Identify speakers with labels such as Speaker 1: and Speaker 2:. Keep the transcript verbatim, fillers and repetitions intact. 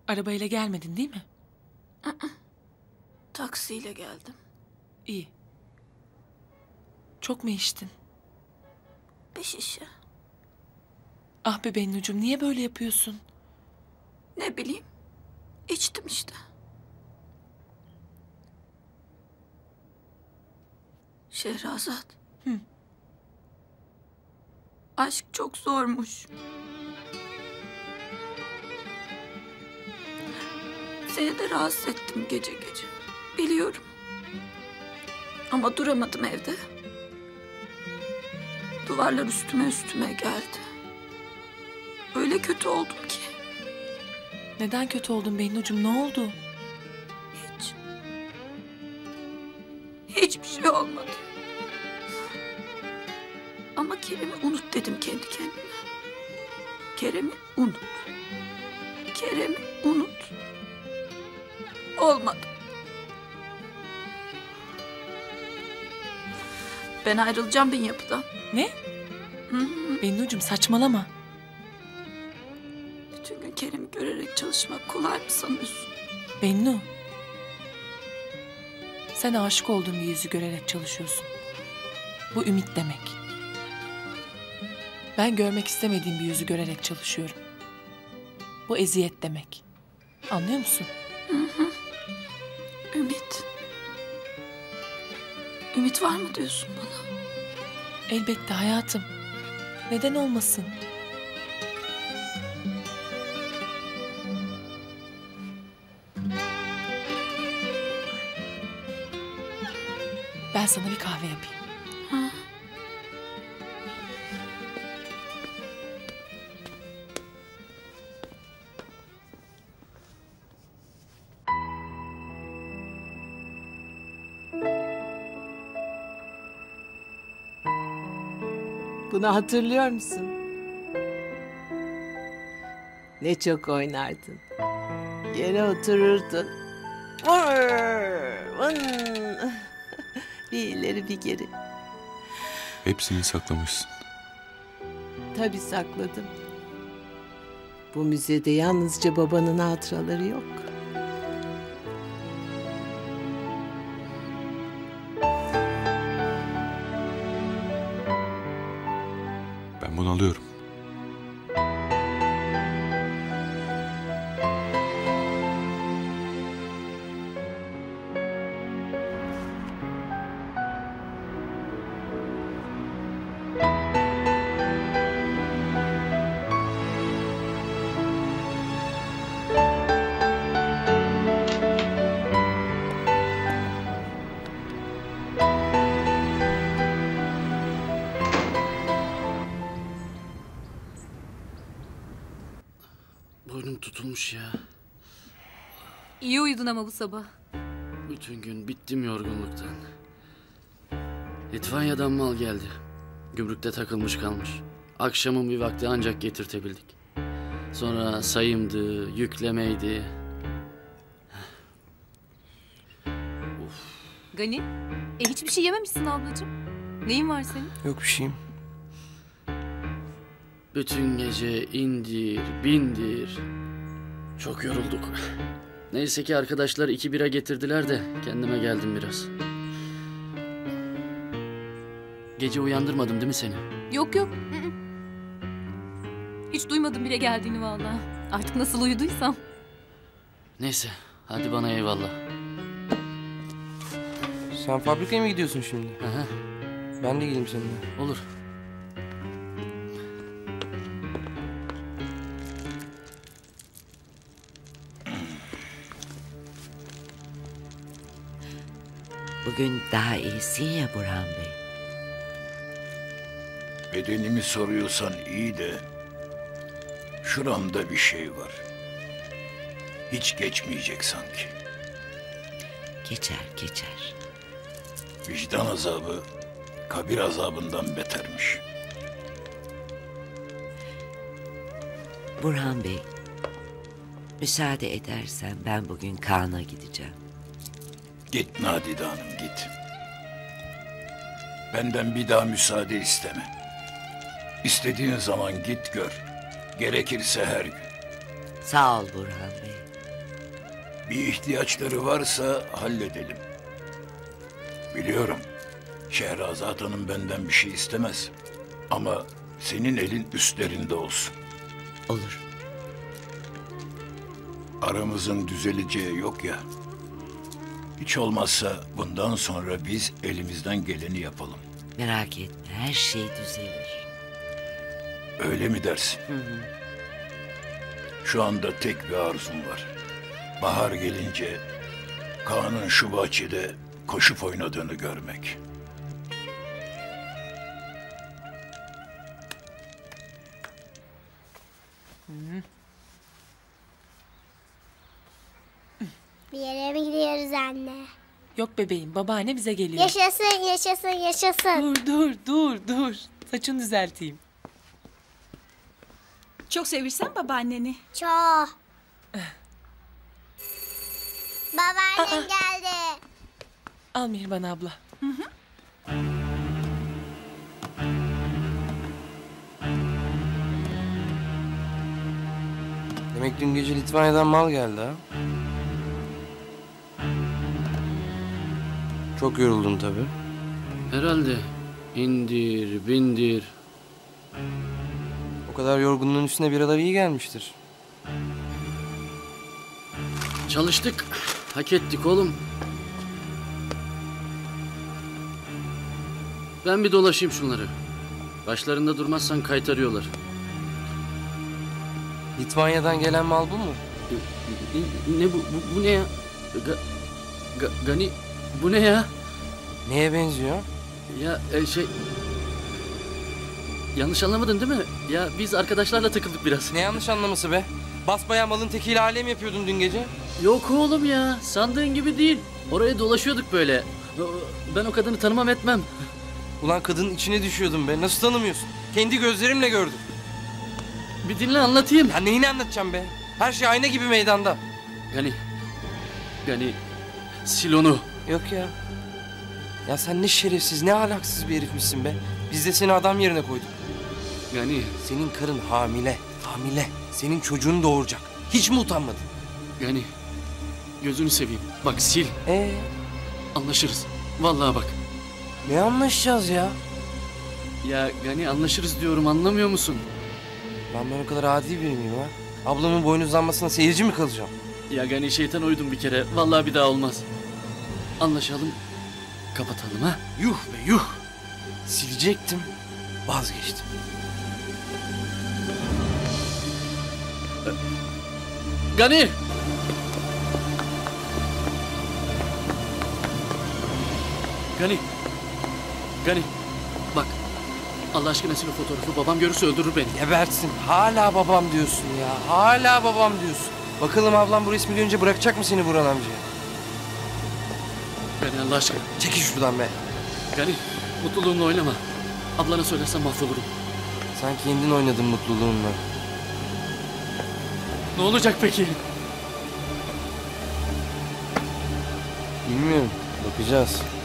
Speaker 1: Arabayla gelmedin değil mi?
Speaker 2: Taksiyle geldim.
Speaker 1: İyi. Çok mu içtin?
Speaker 2: Bir şişe.
Speaker 1: Ah be Bennucuğum, niye böyle yapıyorsun?
Speaker 2: Ne bileyim. İçtim işte. Şehrazat.
Speaker 1: Hı.
Speaker 2: Aşk çok zormuş. Seni de rahatsız ettim gece gece. Biliyorum. Ama duramadım evde. Duvarlar üstüme üstüme geldi. Öyle kötü oldum ki.
Speaker 1: Neden kötü oldun Bennucuğum, ne oldu?
Speaker 2: Hiç. Hiçbir şey olmadı. Ama Kerem'i unut dedim kendi kendime. Kerem'i unut. Kerem'i unut. Olmadı. Ben ayrılacağım bin yapıdan.
Speaker 1: Ne?
Speaker 2: Hı hı.
Speaker 1: Bennucuğum saçmalama.
Speaker 2: Bütün gün Kerem'i görerek çalışmak kolay mı sanıyorsun?
Speaker 1: Bennu. Sen aşık olduğun bir yüzü görerek çalışıyorsun. Bu ümit demek. Ben görmek istemediğim bir yüzü görerek çalışıyorum. Bu eziyet demek. Anlıyor musun?
Speaker 2: Hı hı. Ümit. Ümit var mı diyorsun bana?
Speaker 1: Elbette hayatım. Neden olmasın? Ben sana bir kahve yapayım.
Speaker 2: Ha.
Speaker 3: Bunu hatırlıyor musun? Ne çok oynardın. Yere otururdun. Vur, vın. Bir ileri bir geri.
Speaker 4: Hepsini saklamışsın.
Speaker 3: Tabii sakladım. Bu müzede yalnızca babanın hatıraları yok.
Speaker 4: Ben bunu alıyorum.
Speaker 5: Boynum tutulmuş ya.
Speaker 6: İyi uyudun ama bu sabah.
Speaker 5: Bütün gün bittim yorgunluktan. Litvanya'dan mal geldi. Gümrükte takılmış kalmış. Akşamın bir vakti ancak getirtebildik. Sonra sayımdı, yüklemeydi.
Speaker 6: Gani, e hiçbir şey yememişsin ablacığım. Neyin var senin?
Speaker 7: Yok bir şeyim.
Speaker 5: Bütün gece indir, bindir. Çok yorulduk. Neyse ki arkadaşlar iki bira getirdiler de kendime geldim biraz. Gece uyandırmadım değil mi seni?
Speaker 6: Yok yok. ı-ı. Hiç duymadım bile geldiğini vallahi. Artık nasıl uyuduysam.
Speaker 5: Neyse, hadi bana eyvallah.
Speaker 7: Sen fabrikaya mı gidiyorsun şimdi?
Speaker 5: Aha,
Speaker 7: Ben de geleyim seninle.
Speaker 5: olur.
Speaker 8: Bugün daha iyisin ya Burhan Bey.
Speaker 9: Bedenimi soruyorsan iyi de şuramda bir şey var. Hiç geçmeyecek sanki.
Speaker 8: Geçer geçer.
Speaker 9: Vicdan azabı kabir azabından betermiş.
Speaker 8: Burhan Bey, müsaade edersen ben bugün Kaan'a gideceğim.
Speaker 9: Git Nadide Hanım git. Benden bir daha müsaade isteme. İstediğin zaman git gör. Gerekirse her gün.
Speaker 8: Sağ ol Burhan Bey.
Speaker 9: Bir ihtiyaçları varsa halledelim. Biliyorum, Şehrazat Hanım benden bir şey istemez. Ama senin elin üstlerinde olsun.
Speaker 5: Olur.
Speaker 9: Aramızın düzeleceği yok ya. Hiç olmazsa bundan sonra biz elimizden geleni yapalım.
Speaker 8: Merak etme, her şey düzelir.
Speaker 9: Öyle mi dersin? Şu anda tek bir arzum var. Bahar gelince Kaan'ın şu bahçede koşup oynadığını görmek.
Speaker 10: Bir yere mi gidiyoruz anne?
Speaker 1: Yok bebeğim, babaanne bize geliyor.
Speaker 10: Yaşasın, yaşasın, yaşasın.
Speaker 1: Dur, dur, dur, dur. Saçını düzelteyim.
Speaker 2: Çok sevirsen babaanneni.
Speaker 10: Çok. Babaannem geldi.
Speaker 1: Al Mihriban abla.
Speaker 7: Demek dün gece Litvanya'dan mal geldi ha? Çok yoruldun tabii.
Speaker 5: Herhalde. İndir, bindir.
Speaker 7: O kadar yorgunluğun üstüne biralar iyi gelmiştir.
Speaker 5: Çalıştık. Hak ettik oğlum. Ben bir dolaşayım şunları. Başlarında durmazsan kaytarıyorlar.
Speaker 7: Litvanya'dan gelen mal bu mu?
Speaker 5: Ne, ne bu, bu? Bu ne ya? Ga, ga- Gani bu ne ya?
Speaker 7: Neye benziyor?
Speaker 5: Ya e, şey... Yanlış anlamadın değil mi? Ya biz arkadaşlarla takıldık biraz.
Speaker 7: Ne yanlış anlaması be? Basbayağı malın tekiyle alem yapıyordun dün gece.
Speaker 5: Yok oğlum ya. Sandığın gibi değil. Oraya dolaşıyorduk böyle. Ben o kadını tanımam etmem.
Speaker 7: Ulan kadının içine düşüyordum be. Nasıl tanımıyorsun? Kendi gözlerimle gördüm.
Speaker 5: Bir dinle anlatayım.
Speaker 7: Ya neyini anlatacağım be? Her şey ayna gibi meydanda.
Speaker 5: Gani. Gani. Sil onu.
Speaker 7: Yok ya. Ya sen ne şerefsiz, ne ahlaksız bir herifmişsin be. Biz de seni adam yerine koyduk.
Speaker 5: Gani.
Speaker 7: Senin karın hamile, hamile. Senin çocuğunu doğuracak. Hiç mi utanmadın?
Speaker 5: Gani. Gözünü seveyim. Bak sil.
Speaker 7: Ee,
Speaker 5: Anlaşırız. Vallahi bak.
Speaker 7: ne anlaşacağız ya?
Speaker 5: Ya Gani anlaşırız diyorum, anlamıyor musun?
Speaker 7: Lan ben o kadar adi biri miyim ha? Ablamın boynuzlanmasına seyirci mi kalacağım?
Speaker 5: Ya Gani şeytan uydum bir kere. Vallahi bir daha olmaz. Anlaşalım. Kapatalım ha.
Speaker 7: Yuh be yuh. Silecektim, vazgeçtim.
Speaker 5: Gani! Gani! Gani! Bak. Allah aşkına sil o fotoğrafı. Babam görürse öldürür beni.
Speaker 7: Gebertsin. Hala babam diyorsun ya. Hala babam diyorsun. Bakalım ablam bu resmi görünce bırakacak mı seni Burhan amcaya?
Speaker 5: Gani Allah aşkına.
Speaker 7: Çekil şuradan be.
Speaker 5: Gani mutluluğunla oynama. Ablana söylersen mahvolurum.
Speaker 7: Sen kendin oynadın mutluluğunla.
Speaker 5: Ne olacak peki?
Speaker 7: Bilmiyorum. Bakacağız.